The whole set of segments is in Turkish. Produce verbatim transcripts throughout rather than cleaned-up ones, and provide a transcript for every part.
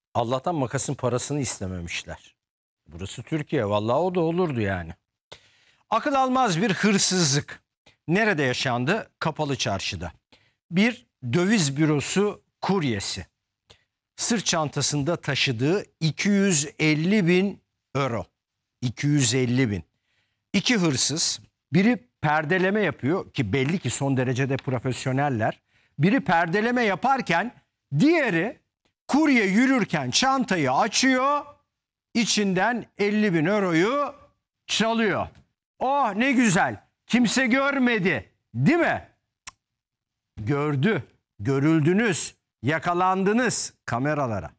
Allah'tan makasın parasını istememişler. Burası Türkiye. Vallahi o da olurdu yani. Akıl almaz bir hırsızlık. Nerede yaşandı? Kapalı Çarşı'da. Bir döviz bürosu kuryesi sırt çantasında taşıdığı iki yüz elli bin euro. iki yüz elli bin. İki hırsız, biri perdeleme yapıyor ki belli ki son derecede profesyoneller. Biri perdeleme yaparken diğeri kurye yürürken çantayı açıyor, içinden elli bin euroyu çalıyor. Oh ne güzel, kimse görmedi değil mi? Cık. Gördü, görüldünüz, yakalandınız kameralara.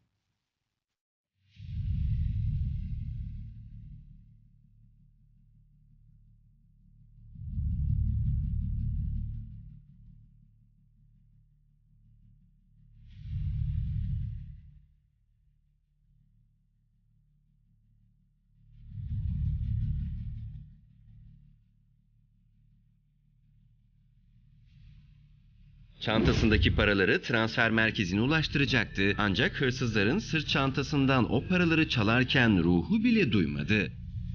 Çantasındaki paraları transfer merkezine ulaştıracaktı. Ancak hırsızların sırt çantasından o paraları çalarken ruhu bile duymadı.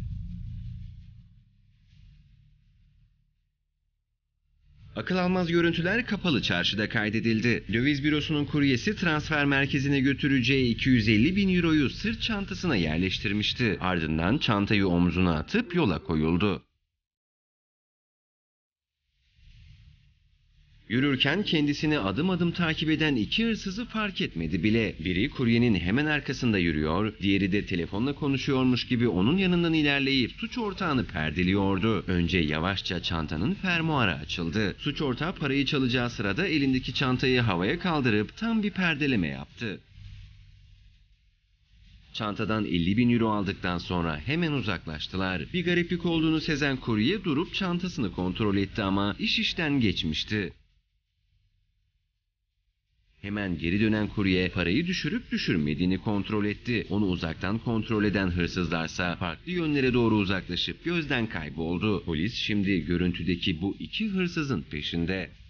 Akıl almaz görüntüler Kapalı Çarşı'da kaydedildi. Döviz bürosunun kuryesi transfer merkezine götüreceği iki yüz elli bin euroyu sırt çantasına yerleştirmişti. Ardından çantayı omzuna atıp yola koyuldu. Yürürken kendisini adım adım takip eden iki hırsızı fark etmedi bile. Biri kuryenin hemen arkasında yürüyor, diğeri de telefonla konuşuyormuş gibi onun yanından ilerleyip suç ortağını perdeliyordu. Önce yavaşça çantanın fermuarı açıldı. Suç ortağı parayı çalacağı sırada elindeki çantayı havaya kaldırıp tam bir perdeleme yaptı. Çantadan elli bin euro aldıktan sonra hemen uzaklaştılar. Bir gariplik olduğunu sezen kurye durup çantasını kontrol etti ama iş işten geçmişti. Hemen geri dönen kurye parayı düşürüp düşürmediğini kontrol etti. Onu uzaktan kontrol eden hırsızlarsa farklı yönlere doğru uzaklaşıp gözden kayboldu. Polis şimdi görüntüdeki bu iki hırsızın peşinde.